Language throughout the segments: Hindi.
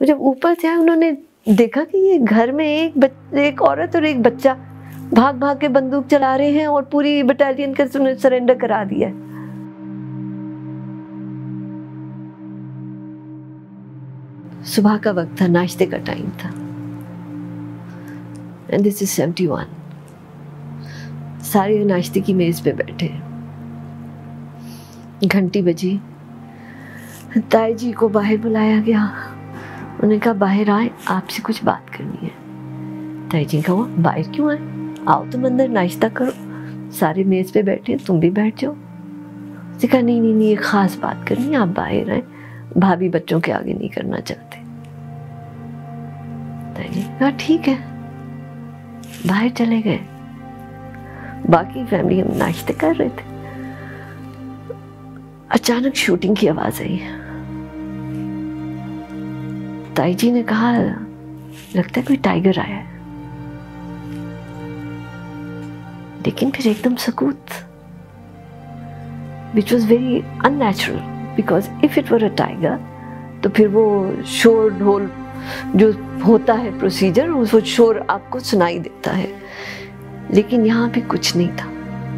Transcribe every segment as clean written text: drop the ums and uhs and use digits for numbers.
जब ऊपर से आए उन्होंने देखा कि ये घर में एक औरत और एक बच्चा भाग भाग के बंदूक चला रहे हैं और पूरी बटालियन का सरेंडर करा दिया है। सुबह का वक्त था, नाश्ते का टाइम था। And this is 71। सारे नाश्ते की मेज पे बैठे, घंटी बजी, ताई जी को बाहर बुलाया गया। उन्होंने कहा बाहर आए, आपसे कुछ बात करनी है। ताई जी कहा बाहर क्यों आए, आओ तुम अंदर नाश्ता करो, सारे मेज पे बैठे, तुम भी बैठ जाओ। उसने कहा नहीं नहीं नहीं, ये खास बात करनी है, आप बाहर आए, भाभी बच्चों के आगे नहीं करना चाहते। ताई जी कहा ठीक है, बाहर चले गए। बाकी फैमिली हम नाश्ते कर रहे थे, अचानक शूटिंग की आवाज आई। ताई जी ने कहा लगता है कोई टाइगर आया है, लेकिन फिर एकदम सकूत, which was very unnatural, because if it were a tiger तो फिर वो शोर ढोल जो होता है प्रोसीजर, वो शोर आपको सुनाई देता है, लेकिन यहाँ पे कुछ नहीं था।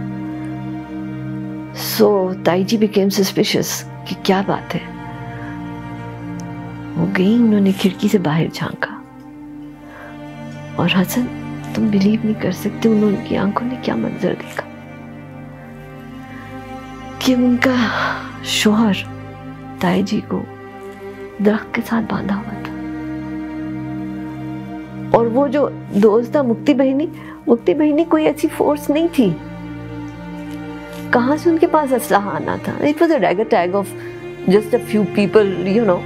So ताई जी became suspicious कि क्या बात है। वो गई, उन्होंने खिड़की से बाहर झांका और हसन तुम बिलीव नहीं कर सकते उनकी आंखों ने क्या मंजर देखा कि उनका शौहर ताई जी को दरख्त के साथ बांधा हुआ था। और वो जो दोस्त था मुक्ति बहिनी कोई ऐसी फोर्स नहीं थी, कहां से उनके पास असलहा आना था। It was a ragtag of just a few people, you know.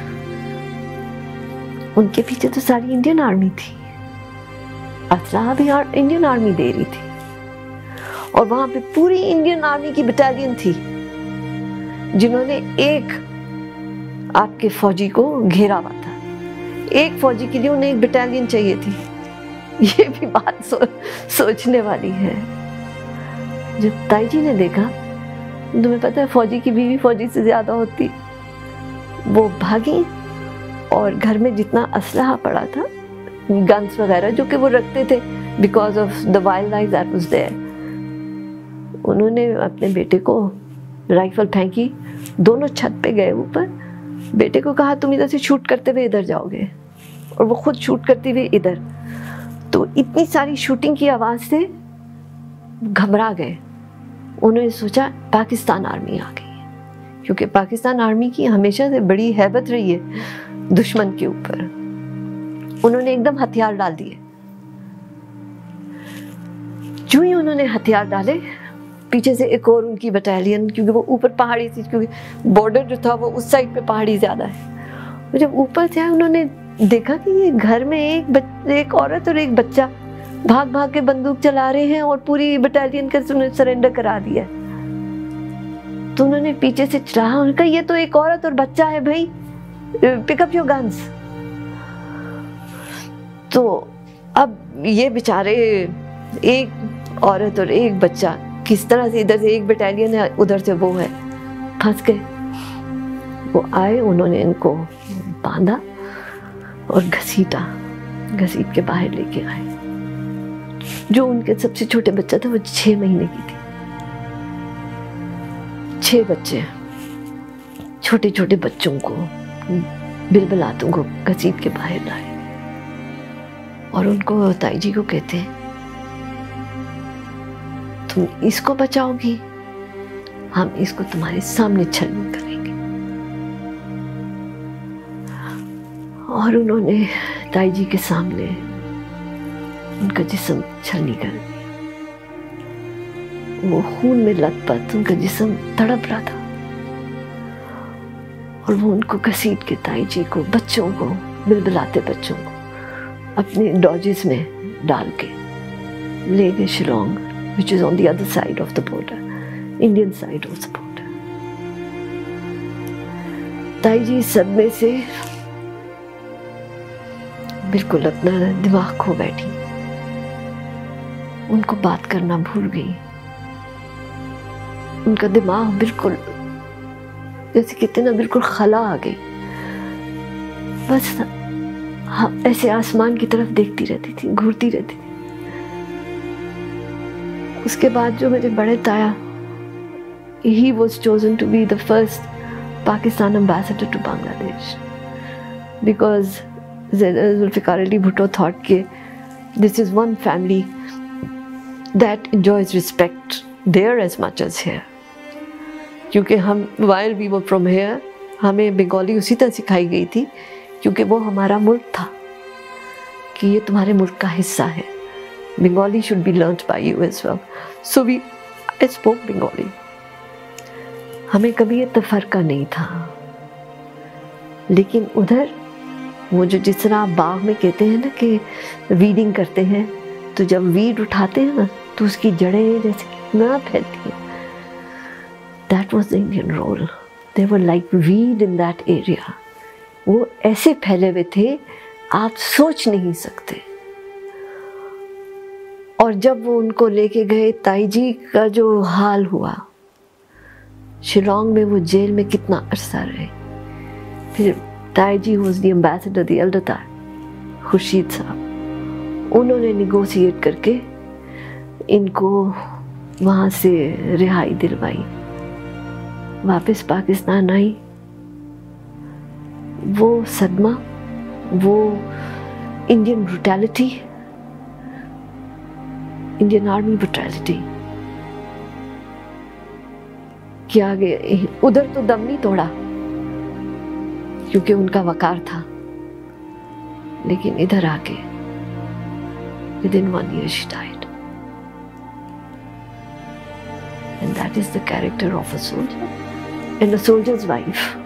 उनके पीछे तो सारी इंडियन आर्मी थी, असलहा भी इंडियन आर्मी दे रही थी, और वहां पे पूरी इंडियन आर्मी की बटालियन थी जिन्होंने एक आपके फौजी को घेरा हुआ था। एक फौजी के लिए उन्हें एक बटालियन चाहिए थी। ये भी बात सोचने वाली है। जब ताई जी ने देखा, तुम्हें पता है फौजी की बीवी फौजी से ज्यादा होती, वो भागी और घर में जितना असलहा पड़ा था, गन्स वगैरह जो कि वो रखते थे because of the wildlife that was there, उन्होंने अपने बेटे को राइफल फेंकी, दोनों छत पे गए ऊपर। बेटे को कहा तुम इधर से शूट करते हुए इधर जाओगे, और वो खुद शूट करते हुए इधर। तो इतनी सारी शूटिंग की आवाज से घबरा गए। उन्होंने सोचा पाकिस्तान आर्मी आ गई है, क्योंकि पाकिस्तान आर्मी की हमेशा से बड़ी हैबत रही है दुश्मन के ऊपर। उन्होंने एकदम हथियार डाल दिए। जो ही उन्होंने हथियार डाले, पीछे से एक और उनकी बटालियन, क्योंकि वो ऊपर पहाड़ी थी, क्योंकि बॉर्डर जो था वो उस साइड पे पहाड़ी ज्यादा है। जब ऊपर से आए उन्होंने देखा कि ये घर में एक औरत और एक बच्चा भाग भाग के बंदूक चला रहे हैं और पूरी बटालियन का सरेंडर करा दिया। तो उन्होंने पीछे से चिल्लाया, उन्होंने कहा ये तो एक औरत और बच्चा है भाई, पिकअप योर गन्स। तो अब ये बेचारे एक औरत और एक बच्चा किस तरह से, इधर से एक बटालियन है, उधर से वो है, फंस गए। वो आए, उन्होंने इनको बांधा और घसीट के बाहर लेके आए। जो उनके सबसे छोटे बच्चा था वो 6 महीने की थी। 6 बच्चे, छोटे छोटे बच्चों को, बिलबिलातों को घसीट के बाहर लाए और उनको ताई जी को कहते हैं तुम इसको बचाओगी, हम इसको तुम्हारे सामने छलनी करेंगे। और उन्होंने ताई जी के सामने उनका जिस्म छलनी कर दिया। वो खून में लथपथ उनका जिस्म तड़प रहा था, और वो उनको घसीट के ताई जी को, बच्चों को, बिलबिलाते बच्चों को अपने डॉजेस में डाल के ले गए Shillong, which is on the other side of the border, Indian side of the border. ताई जी सदमे से बिल्कुल अपना दिमाग खो बैठी, उनको बात करना भूल गई। उनका दिमाग बिल्कुल जैसे कहते ना, बिल्कुल खला आ गई। बस ऐसे आसमान की तरफ देखती रहती थी, घूरती रहती थी। उसके बाद जो मेरे बड़े ताया, he was chosen to be the first Pakistan ambassador to Bangladesh because Zulfikar Ali Bhutto thought that this is one family that enjoys respect there as much as here. क्योंकि हम while we were from here, हमें बंगाली उसी तरह सिखाई गई थी क्योंकि वो हमारा मुल्क था कि ये तुम्हारे मुल्क का हिस्सा है. Bengali should be learnt by you as well. So I spoke Bengali. हमें कभी ये तफरका नहीं था. लेकिन उधर वो जो जिस तरह आप बाग में कहते हैं ना कि वीडिंग करते हैं, तो जब वीड उठाते हैं ना तो उसकी जड़ें जैसे कितना फैलती हैं. That was the Indian role. They were like weed in that area. वो ऐसे फैले हुए थे आप सोच नहीं सकते. और जब वो उनको लेके गए, ताई जी का जो हाल हुआ, शिलोंग में वो जेल में कितना अरसा रहे. फिर Tai ji was the ambassador, the elder Tai Khurshid साहब, उन्होंने निगोशिएट करके इनको वहाँ से रिहाई दिलवाई. वापस पाकिस्तान आई. वो सदमा, वो Indian brutality, Indian army brutality के आगे उधर तो दम नहीं तोड़ा क्योंकि उनका वकार था, लेकिन इधर आके within 1 year she died. And that is the character of a soldier and a soldier's wife.